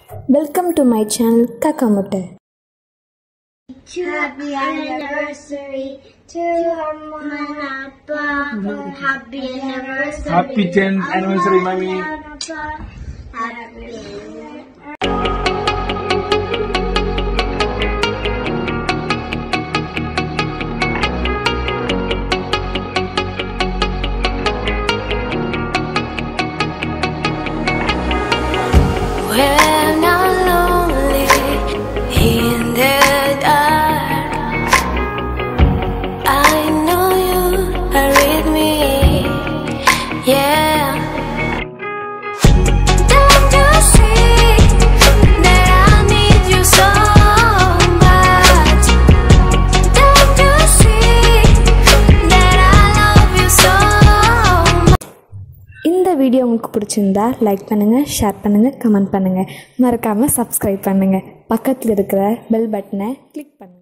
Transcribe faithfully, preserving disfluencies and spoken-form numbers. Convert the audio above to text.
Welcome to my channel Kakamute. Happy anniversary to Mama and Papa. Happy anniversary. Happy tenth anniversary, Mommy. Happy When I'm lonely in the dark, I know you are with me, yeah. Don't you see that I need you so much? Don't you see that I love you so much? இந்த video உங்களுக்கு பிடிச்சிருந்தா like பண்ணுங்கள், share பண்ணுங்கள், comment பண்ணுங்கள். மறக்காமல் subscribe பண்ணுங்கள். பக்கத்தில் இருக்கிற பெல் பட்டனை கிளிக் பண்ணுங்கள்.